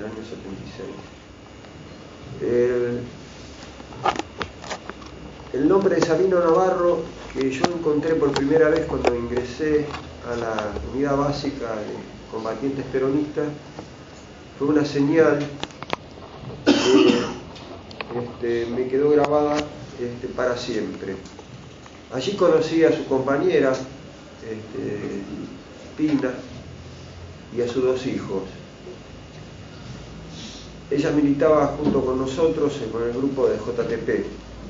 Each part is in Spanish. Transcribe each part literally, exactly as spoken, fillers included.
el año setenta y seis. El, el nombre de Sabino Navarro, que yo encontré por primera vez cuando ingresé a la unidad básica de combatientes peronistas, fue una señal que este, me quedó grabada este, para siempre. Allí conocí a su compañera, este, Pina, y a sus dos hijos. Ella militaba junto con nosotros con el grupo de J T P.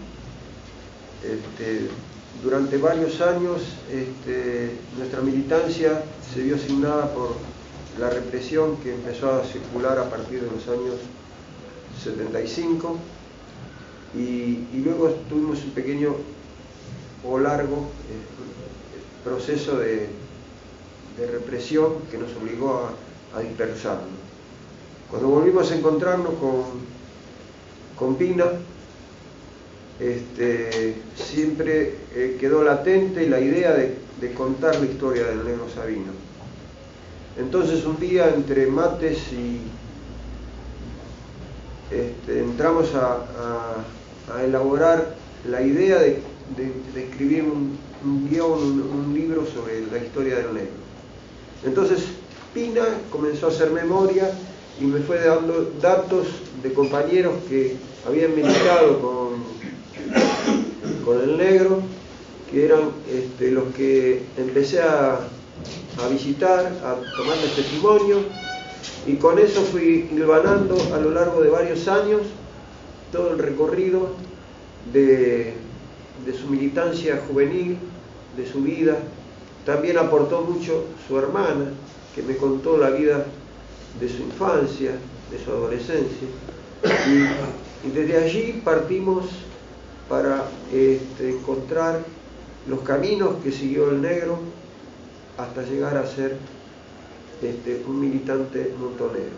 Este, durante varios años este, nuestra militancia se vio asignada por la represión que empezó a circular a partir de los años setenta y cinco y, y luego tuvimos un pequeño o largo eh, proceso de, de represión que nos obligó a, a dispersarnos. Cuando volvimos a encontrarnos con, con Pina, este, siempre eh, quedó latente la idea de, de contar la historia del Negro Sabino. Entonces un día entre mates y este, entramos a, a, a elaborar la idea de, de, de escribir un, un guión, un, un libro sobre la historia del negro. Entonces Pina comenzó a hacer memoria y me fue dando datos de compañeros que habían militado con, con el negro, que eran este, los que empecé a, a visitar, a tomarles testimonio, y con eso fui hilvanando a lo largo de varios años todo el recorrido de, de su militancia juvenil, de su vida. También aportó mucho su hermana, que me contó la vida de su infancia, de su adolescencia, y, y desde allí partimos para este, encontrar los caminos que siguió el negro hasta llegar a ser este, un militante montonero.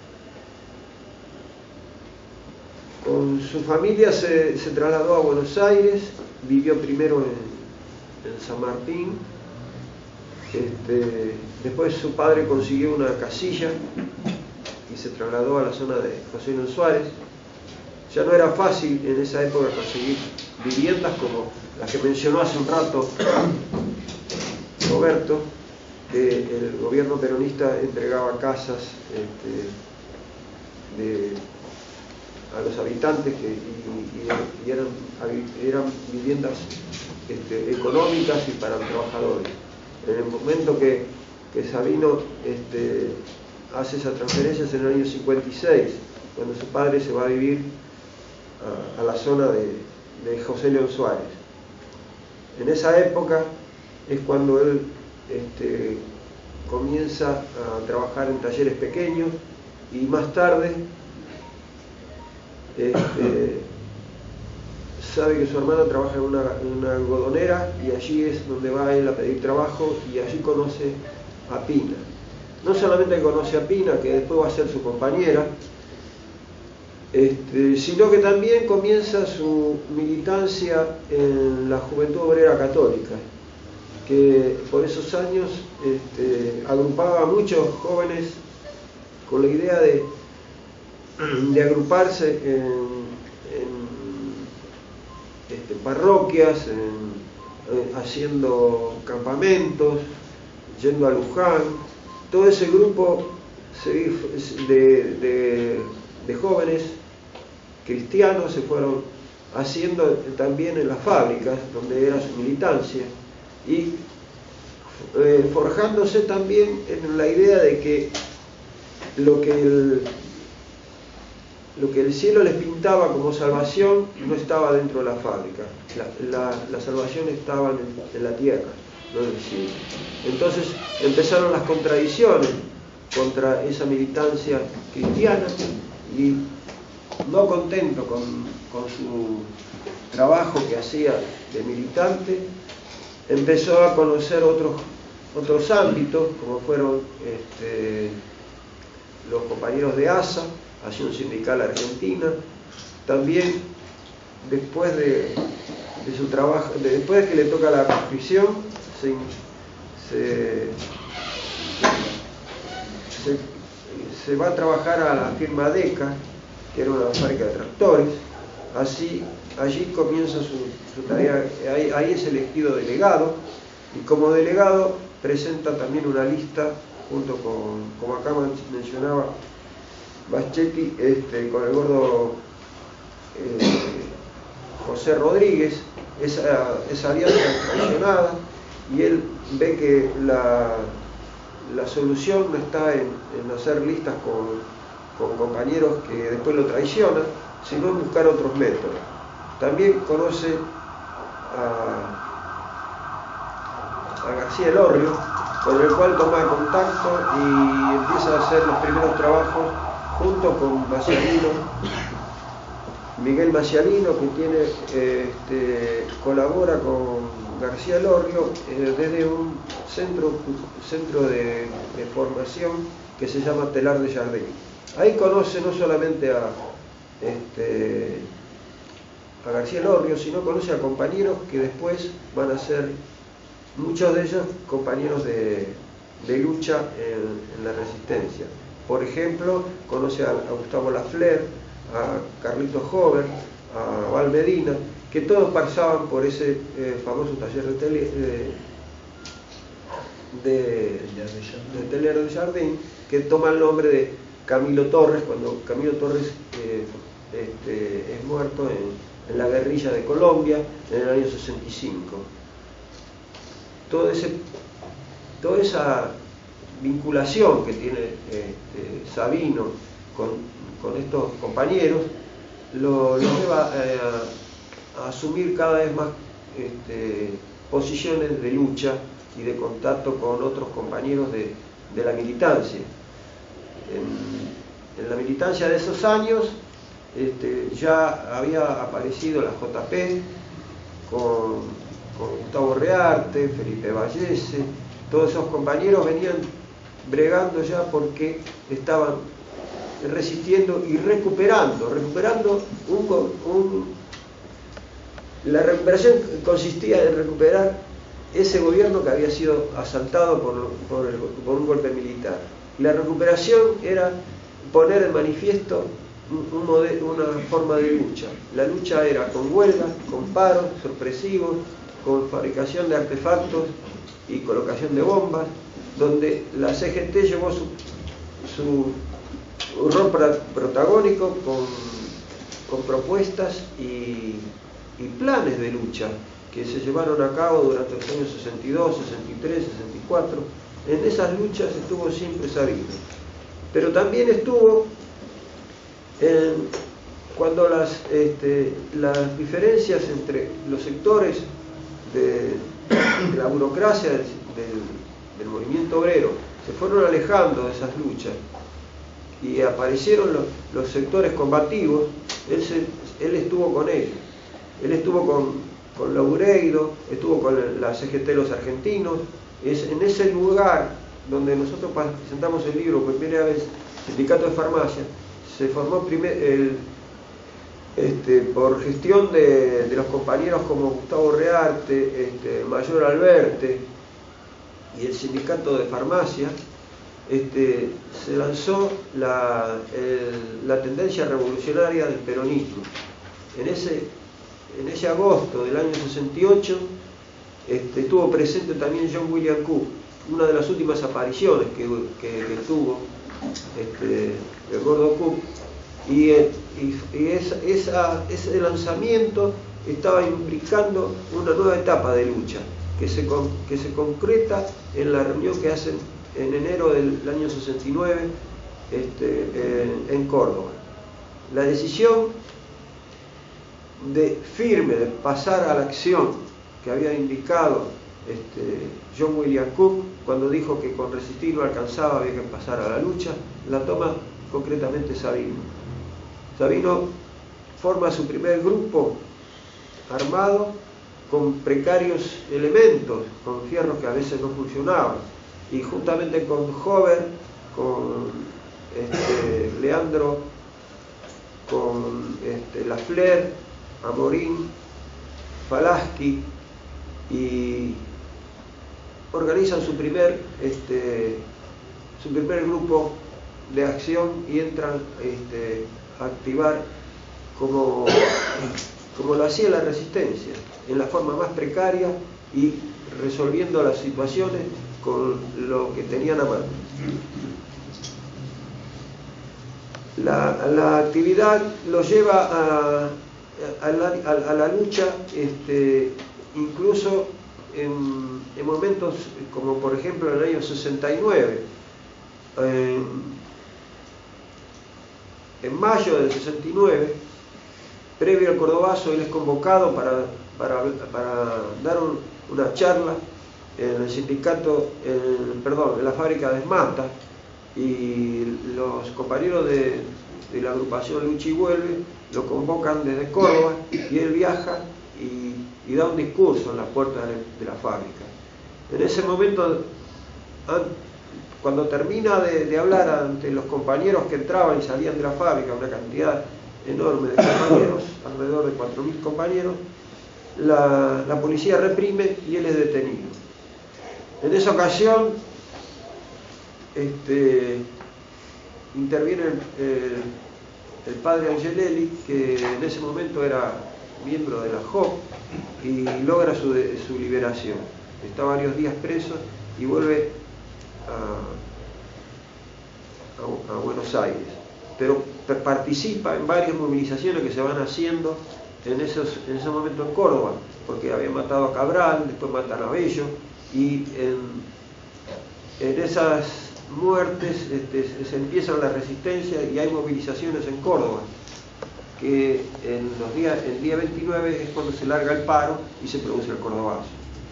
Con su familia se, se trasladó a Buenos Aires, vivió primero en, en San Martín. Este, después su padre consiguió una casilla y se trasladó a la zona de José León Suárez. Ya no era fácil en esa época conseguir viviendas como las que mencionó hace un rato Roberto, que el gobierno peronista entregaba casas este, de, a los habitantes que, y, y eran, eran viviendas este, económicas y para los trabajadores. En el momento que, que Sabino este, hace esa transferencia es en el año cincuenta y seis, cuando su padre se va a vivir a, a la zona de, de José León Suárez. En esa época es cuando él este, comienza a trabajar en talleres pequeños y más tarde este, sabe que su hermana trabaja en una, en una algodonera y allí es donde va él a pedir trabajo y allí conoce a Pina. No solamente conoce a Pina, que después va a ser su compañera, este, sino que también comienza su militancia en la Juventud Obrera Católica, que por esos años este, agrupaba a muchos jóvenes con la idea de, de agruparse en, en Este, parroquias, en, eh, haciendo campamentos, yendo a Luján. Todo ese grupo se, de, de, de jóvenes cristianos se fueron haciendo también en las fábricas donde era su militancia y eh, forjándose también en la idea de que lo que el Lo que el cielo les pintaba como salvación no estaba dentro de la fábrica. La, la, la salvación estaba en, en la tierra, no en el cielo. Entonces empezaron las contradicciones contra esa militancia cristiana y no contento con, con su trabajo que hacía de militante, empezó a conocer otros, otros ámbitos, como fueron este, los compañeros de A S A, Acción Sindical Argentina. También después de, de su trabajo, de, después de que le toca la conscripción, se, se, se se va a trabajar a la firma DECA, que era una fábrica de tractores. Así, allí comienza su, su tarea, ahí, ahí es elegido delegado, y como delegado presenta también una lista, junto con, como acá mencionaba Baschetti, este, con el gordo eh, José Rodríguez. Esa, esa alianza es traicionada, y él ve que la, la solución no está en, en hacer listas con, con compañeros que después lo traicionan, sino en buscar otros métodos. También conoce a, a García Elorrio, con el cual toma contacto y empieza a hacer los primeros trabajos junto con Macialino, Miguel Macialino, que tiene, este, colabora con García Elorrio eh, desde un centro, centro de, de formación que se llama Telar de Jardín. Ahí conoce no solamente a, este, a García Elorrio, sino conoce a compañeros que después van a ser, muchos de ellos, compañeros de, de lucha en, en la resistencia. Por ejemplo, conoce a, a Gustavo Lafleur, a Carlitos Hover, a Val Medina, que todos pasaban por ese eh, famoso taller de, tele, eh, de, de Telar de Jardín, que toma el nombre de Camilo Torres, cuando Camilo Torres eh, este, es muerto en, en la guerrilla de Colombia en el año sesenta y cinco. Todo ese, toda esa vinculación que tiene este, Sabino con, con estos compañeros lo, lo lleva eh, a, a asumir cada vez más este, posiciones de lucha y de contacto con otros compañeros de, de la militancia. En, en la militancia de esos años este, ya había aparecido la J P con, con Gustavo Rearte, Felipe Vallese. Todos esos compañeros venían bregando ya porque estaban resistiendo y recuperando, recuperando un, un, la recuperación consistía en recuperar ese gobierno que había sido asaltado por, por, el, por un golpe militar. La recuperación era poner en manifiesto un, un modelo, una forma de lucha. La lucha era con huelgas, con paros sorpresivos, con fabricación de artefactos y colocación de bombas, donde la C G T llevó su, su rol protagónico con, con propuestas y, y planes de lucha que se llevaron a cabo durante los años sesenta y dos, sesenta y tres, sesenta y cuatro. En esas luchas estuvo siempre Sabino, pero también estuvo en, cuando las, este, las diferencias entre los sectores de, de la burocracia del, del, del movimiento obrero se fueron alejando de esas luchas y aparecieron los, los sectores combativos. Él, se, él estuvo con ellos, él estuvo con, con Loureiro, estuvo con la C G T Los Argentinos. Es en ese lugar donde nosotros presentamos el libro por primera vez, Sindicato de Farmacia, se formó primer, el, este, por gestión de, de los compañeros como Gustavo Rearte, este, Mayor Alberte y el Sindicato de Farmacia. Este, se lanzó la, el, la tendencia revolucionaria del peronismo. En ese, en ese agosto del año sesenta y ocho este, estuvo presente también John William Cook, una de las últimas apariciones que, que, que tuvo este, el gordo Cook, y, y, y esa, esa, ese lanzamiento estaba implicando una nueva etapa de lucha que se, que se concreta en la reunión que hacen en enero del año sesenta y nueve este, en, en Córdoba. La decisión de firme de pasar a la acción que había indicado este, John William Cook cuando dijo que con resistir no alcanzaba, había que pasar a la lucha, la toma concretamente Sabino. Sabino forma su primer grupo armado con precarios elementos, con fierros que a veces no funcionaban, y juntamente con Hover, con este, Leandro, con este, Lafleur, Amorín, Falaschi, y organizan su primer, este, su primer grupo de acción y entran este, a activar como, como lo hacía la resistencia, en la forma más precaria y resolviendo las situaciones con lo que tenían a mano. La, la actividad lo lleva a, a, la, a, a la lucha, este, incluso en, en momentos como por ejemplo en el año sesenta y nueve. En, en mayo del sesenta y nueve, previo al Cordobazo, él es convocado para, para, para dar un, una charla en el sindicato, en, perdón, en la fábrica de Esmata, y los compañeros de, de la agrupación Lucha y Vuelve lo convocan desde Córdoba y él viaja y, y da un discurso en la puerta de, de la fábrica. En ese momento, cuando termina de, de hablar ante los compañeros que entraban y salían de la fábrica, una cantidad enorme de compañeros, alrededor de cuatro mil compañeros, la, la policía reprime y él es detenido. En esa ocasión este, interviene el, el, el padre Angelelli, que en ese momento era miembro de la J O P, y logra su, su liberación. Está varios días preso y vuelve a, a, a Buenos Aires, pero participa en varias movilizaciones que se van haciendo en esos, en ese momento en Córdoba, porque habían matado a Cabral, después matan a Bello, y en, en esas muertes este, se empieza la resistencia y hay movilizaciones en Córdoba, que en los días, el día veintinueve es cuando se larga el paro y se produce el Cordobazo.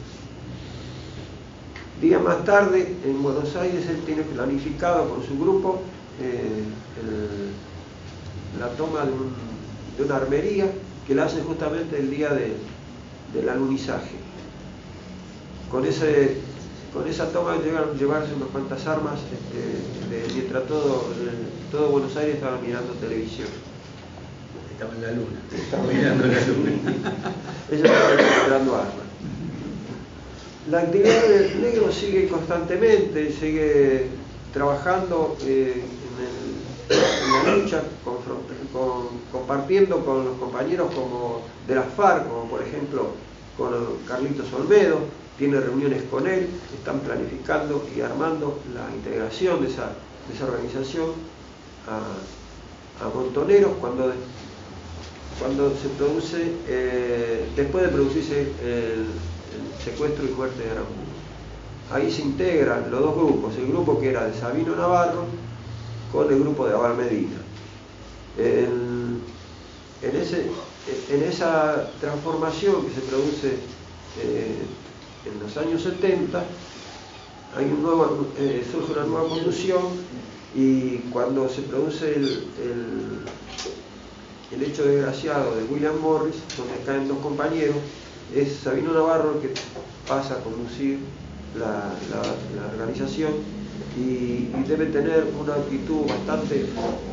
Días más tarde, en Buenos Aires, él tiene planificado con su grupo eh, el, la toma de, un, de una armería que la hace justamente el día de, del alunizaje. Con, ese, con esa toma llegan a llevarse unas cuantas armas, este, de, mientras todo, todo Buenos Aires estaba mirando televisión. Estaba en la luna, estaba mirando la luna. Ellos estaban recuperando armas. La actividad del negro sigue constantemente, sigue trabajando eh, en, el, en la lucha, con, con, compartiendo con los compañeros como de la FARC, como por ejemplo con Carlitos Olmedo, tiene reuniones con él, están planificando y armando la integración de esa, de esa organización a, a Montoneros cuando, cuando se produce, eh, después de producirse el el secuestro y muerte de Aramburgo. Ahí se integran los dos grupos, el grupo que era de Sabino Navarro con el grupo de Abal Medina. En, en, ese, en esa transformación que se produce eh, en los años setenta, hay un nuevo, eh, surge una nueva conducción, y cuando se produce el, el, el hecho desgraciado de William Morris, donde caen dos compañeros, es Sabino Navarro el que pasa a conducir la, la, la organización y, y debe tener una actitud bastante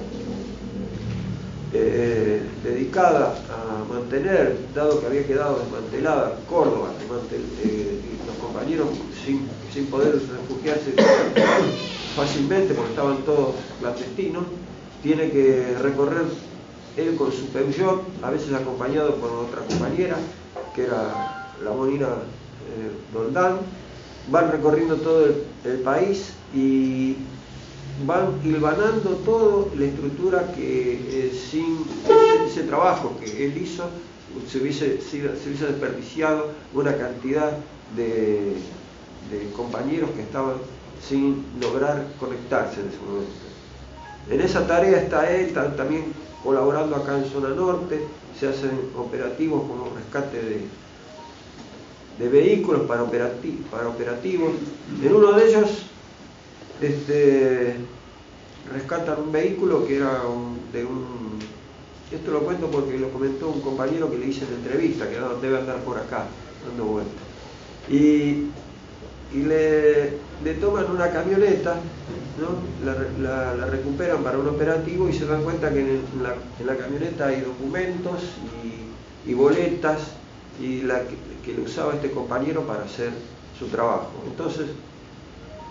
eh, dedicada a mantener, dado que había quedado desmantelada Córdoba, desmantel, eh, y los compañeros sin, sin poder refugiarse fácilmente porque estaban todos clandestinos, tiene que recorrer él con su Peugeot, a veces acompañado por otra compañera, que era la Molina eh, Doldán. Van recorriendo todo el, el país y van hilvanando toda la estructura que eh, sin ese, ese trabajo que él hizo se hubiese, se hubiese desperdiciado una cantidad de, de compañeros que estaban sin lograr conectarse en ese momento. En esa tarea está él también colaborando acá en Zona Norte. Se hacen operativos como rescate de, de vehículos para, operati para operativos. En uno de ellos este, rescatan un vehículo que era un, de un... Esto lo cuento porque lo comentó un compañero que le hice en entrevista, que debe andar por acá, dando vueltas. Y, y le, le toman una camioneta, ¿no? la, la, la recuperan para un operativo y se dan cuenta que en, la, en la camioneta hay documentos y, y boletas y la que, que le usaba este compañero para hacer su trabajo. Entonces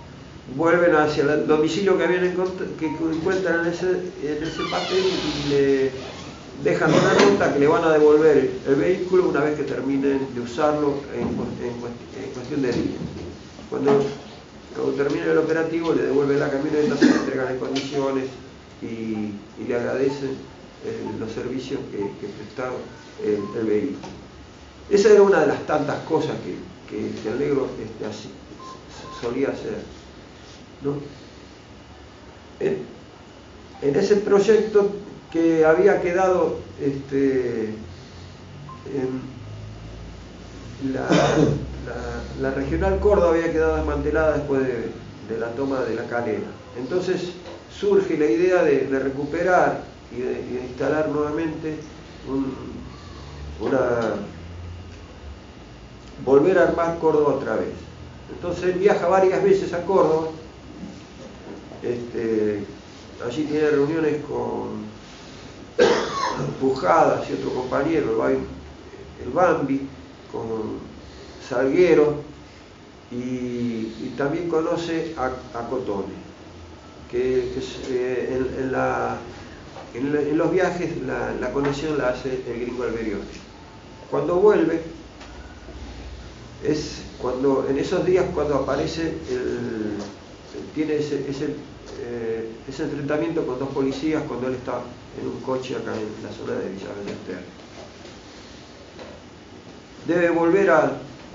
vuelven hacia el domicilio que habían que encuentran en ese, en ese papel y le dejan una nota que le van a devolver el vehículo una vez que terminen de usarlo en, en, en cuestión de días. Cuando, cuando termine el operativo le devuelven la camioneta, se la entregan en condiciones y, y le agradecen eh, los servicios que, que prestaron el, el vehículo. Esa era una de las tantas cosas que, que, que el negro este, así, solía hacer, ¿no? En, en ese proyecto que había quedado este, en la, la, la regional Córdoba había quedado desmantelada después de, de la toma de La Calera. Entonces surge la idea de, de recuperar y de, y de instalar nuevamente un, una volver a armar Córdoba otra vez. Entonces él viaja varias veces a Córdoba, este, allí tiene reuniones con Pujadas y otro compañero, el Bambi, con Salguero, y, y también conoce a, a Cotone, que, que eh, en, en, la, en, la, en los viajes la, la conexión la hace el gringo Alberione. Cuando vuelve, es cuando en esos días cuando aparece el, tiene ese, ese, eh, ese enfrentamiento con dos policías cuando él está en un coche acá en la zona de Villa Ballester. Debe volver a,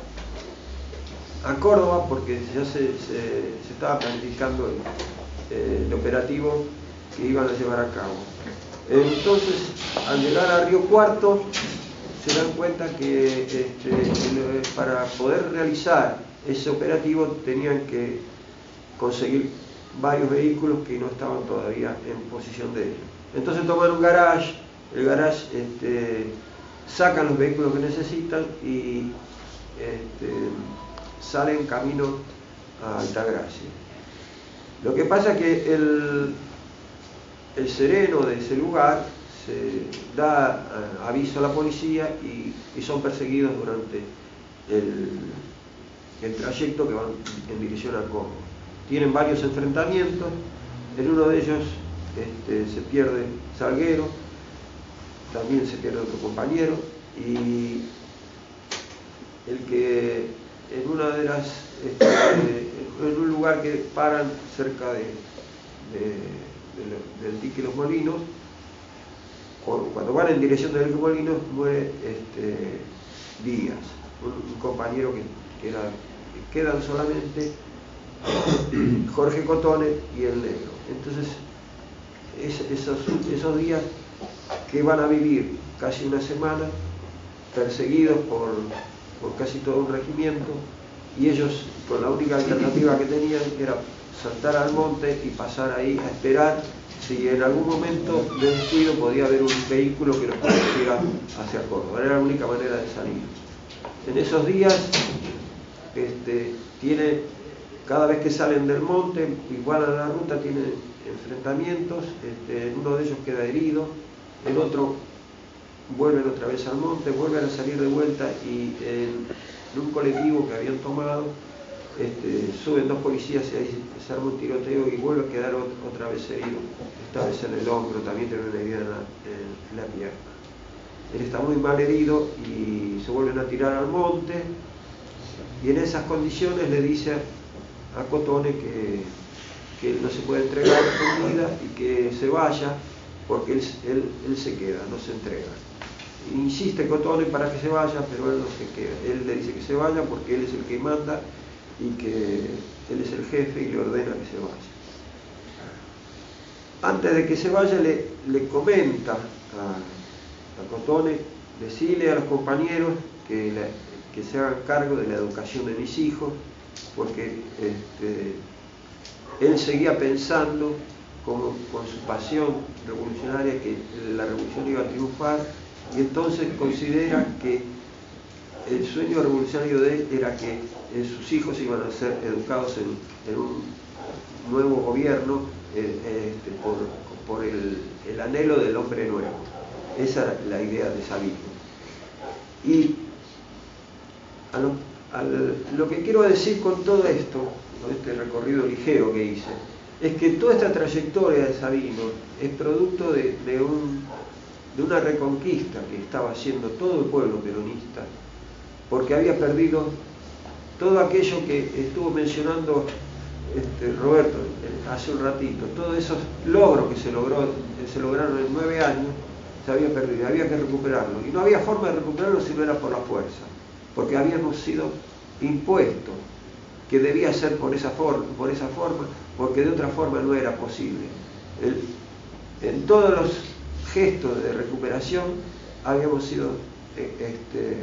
a Córdoba porque ya se, se, se estaba planificando el, el operativo que iban a llevar a cabo. Entonces, al llegar a Río Cuarto, se dan cuenta que este, para poder realizar ese operativo tenían que conseguir varios vehículos que no estaban todavía en posición de ellos. Entonces toman un garage, el garage este, sacan los vehículos que necesitan y este, salen camino a Altagracia. Lo que pasa es que el, el sereno de ese lugar se da uh, aviso a la policía y, y son perseguidos durante el, el trayecto que van en dirección a Córdoba. Tienen varios enfrentamientos, en uno de ellos este, se pierde Salguero, también se pierde otro compañero, y el que en una de las este, en un lugar que paran cerca de, de, de, del dique Los Molinos, cuando van en dirección del Molinos muere este, Díaz, un, un compañero que, que era, que quedan solamente Jorge Cotone y el negro. Entonces es, esos, esos días que van a vivir casi una semana perseguidos por, por casi todo un regimiento, y ellos con la única alternativa que tenían era saltar al monte y pasar ahí a esperar si en algún momento de descuido podía haber un vehículo que los conduciera hacia Córdoba. Era la única manera de salir. En esos días este, tiene, cada vez que salen del monte, igual a la ruta, tienen enfrentamientos, este, en uno de ellos queda herido, el otro vuelven otra vez al monte, vuelven a salir de vuelta y en, en un colectivo que habían tomado, Este, suben dos policías y ahí se arma un tiroteo y vuelve a quedar otra vez herido, esta vez en el hombro, también tiene una herida en la, en la pierna. Él está muy mal herido y se vuelven a tirar al monte, y en esas condiciones le dice a Cotone que, que no se puede entregar con vida y que se vaya porque él, él, él se queda, no se entrega. Insiste Cotone para que se vaya, pero él no se queda. Él le dice que se vaya porque él es el que manda y que él es el jefe y le ordena que se vaya. Antes de que se vaya le, le comenta a, a Cotone, decirle a los compañeros que, la, que se hagan cargo de la educación de mis hijos, porque este, él seguía pensando como, con su pasión revolucionaria que la revolución iba a triunfar, y entonces considera que el sueño revolucionario de él era que eh, sus hijos iban a ser educados en, en un nuevo gobierno eh, este, por, por el, el anhelo del hombre nuevo. Esa era la idea de Sabino. Y a lo, a lo que quiero decir con todo esto este recorrido ligero que hice, es que toda esta trayectoria de Sabino es producto de, de, un, de una reconquista que estaba haciendo todo el pueblo peronista, porque había perdido todo aquello que estuvo mencionando este, Roberto hace un ratito, todos esos logros que se, logró, que se lograron en nueve años, se había perdido, había que recuperarlo, y no había forma de recuperarlo si no era por la fuerza, porque habíamos sido impuestos que debía ser por esa, for por esa forma, porque de otra forma no era posible. El, en todos los gestos de recuperación habíamos sido eh, este,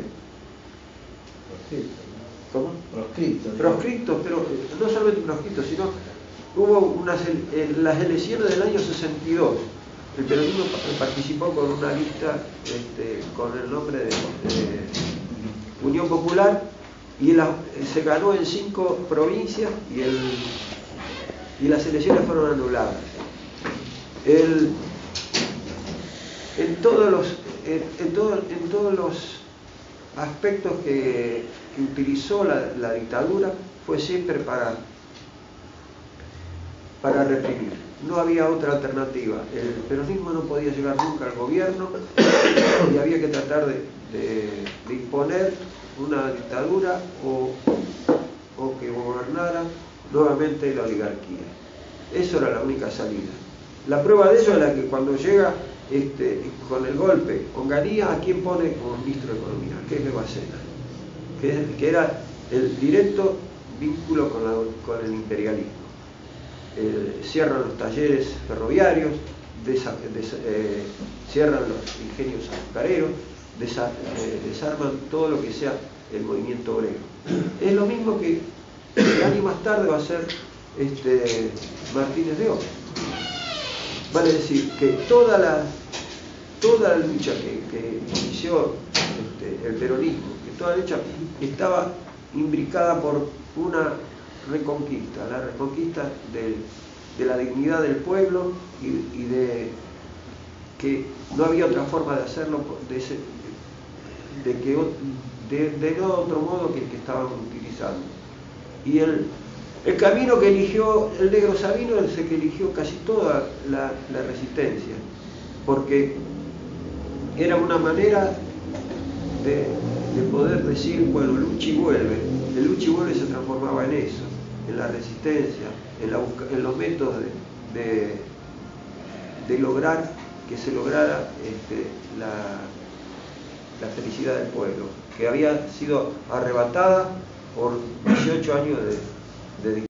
¿cómo? proscritos. Proscritos, pero no solamente proscritos, sino hubo unas, en las elecciones del año sesenta y dos, el peronismo participó con una lista este, con el nombre de, de Unión Popular, y la, se ganó en cinco provincias y, el, y las elecciones fueron anuladas. El, en, todos los, en, en, todo, en todos los aspectos que, que utilizó la, la dictadura fue siempre para, para reprimir. No había otra alternativa. El peronismo no podía llegar nunca al gobierno y había que tratar de, de, de imponer una dictadura o, o que gobernara nuevamente la oligarquía. Eso era la única salida. La prueba de ello es la que cuando llega este, con el golpe Onganía, ¿a quién pone como ministro de Economía? Que es Bebacena, que, que era el directo vínculo con, la, con el imperialismo. Eh, cierran los talleres ferroviarios, desa, des, eh, cierran los ingenios azucareros, desa, eh, desarman todo lo que sea el movimiento obrero. Es lo mismo que el año más tarde va a ser este, Martínez de Oz. Vale decir que toda la, toda la lucha que, que inició este, el peronismo, que toda la lucha estaba imbricada por una reconquista, la reconquista de, de la dignidad del pueblo y, y de que no había otra forma de hacerlo de, ese, de que de, de no otro modo que el que estaban utilizando. Y el, el camino que eligió el negro Sabino es el que eligió casi toda la, la resistencia, porque era una manera de, de poder decir, bueno, Luchi vuelve. El Luchi vuelve se transformaba en eso, en la resistencia, en, la busca, en los métodos de, de, de lograr que se lograra este, la, la felicidad del pueblo, que había sido arrebatada por dieciocho años de, de